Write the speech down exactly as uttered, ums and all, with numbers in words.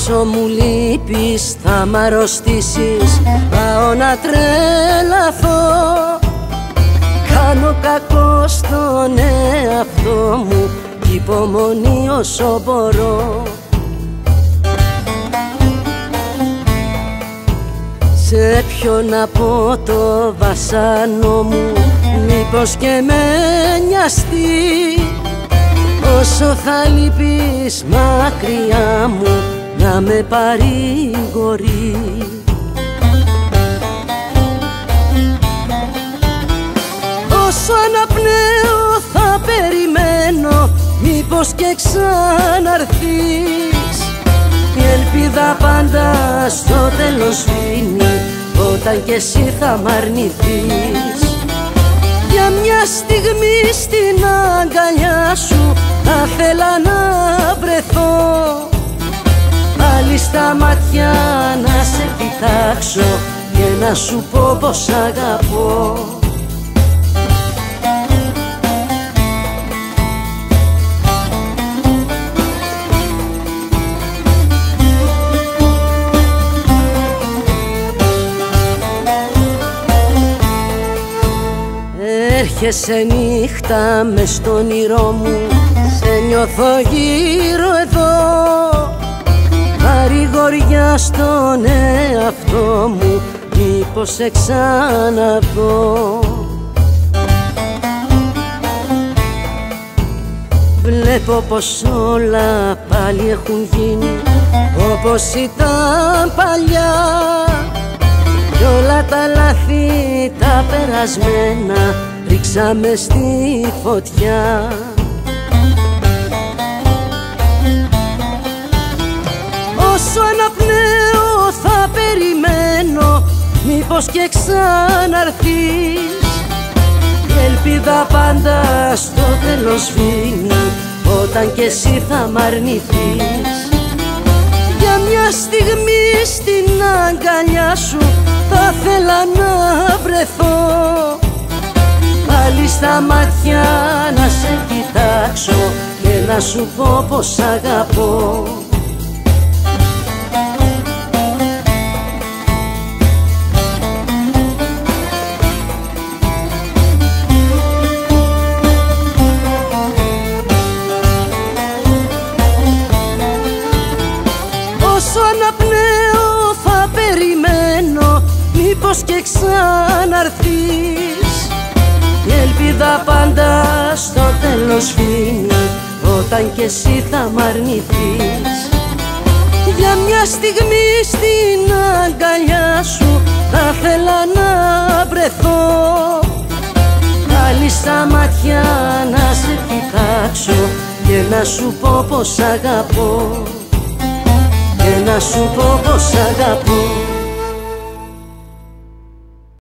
Όσο μου λείπεις θα μ' αρρωστήσεις, πάω να τρελαθώ. Κάνω κακό στον εαυτό μου κι υπομονή όσο μπορώ. Σε ποιον να πω το βασάνο μου, μήπως και με νοιαστεί. Όσο θα λείπεις μακριά μου, να με παρηγορεί. Όσο αναπνέω θα περιμένω, μήπως και ξαναρθείς. Η ελπίδα πάντα στο τέλος σβήνει, όταν κι εσύ θα μ' αρνηθείς. Για μια στιγμή στην αγκαλιά σου θα θέλα να βρεθώ, πάλι στα μάτια να σε κοιτάξω και να σου πω πως αγαπώ. Έρχεσαι νύχτα μες στο όνειρό μου, σε νιώθω γύρω εδώ. Παρηγοριά στον εαυτό μου, μήπως σε ξαναδώ. Βλέπω πως όλα πάλι έχουν γίνει όπως ήταν παλιά, κι όλα τα λάθη τα περασμένα ρίξαμε στη φωτιά. Όσο αναπνέω θα περιμένω, μήπως και ξαναρθείς. Η ελπίδα πάντα στο τέλος σβήνει, όταν κι εσύ θα μ' αρνηθείς. Για μια στιγμή στην αγκαλιά σου θα θέλα να βρεθώ, πάλι στα μάτια να σε κοιτάξω και να σου πω πως αγαπώ. Όσο αναπνέω θα περιμένω, μήπως και ξαναρθείς. Η ελπίδα πάντα στο τέλος σβήνει, όταν κι εσύ θα μ' αρνηθείς. Για μια στιγμή στην αγκαλιά σου θα θέλα να βρεθώ, πάλι στα μάτια να σε κοιτάξω και να σου πω πως αγαπώ, και να σου πω πως αγαπώ.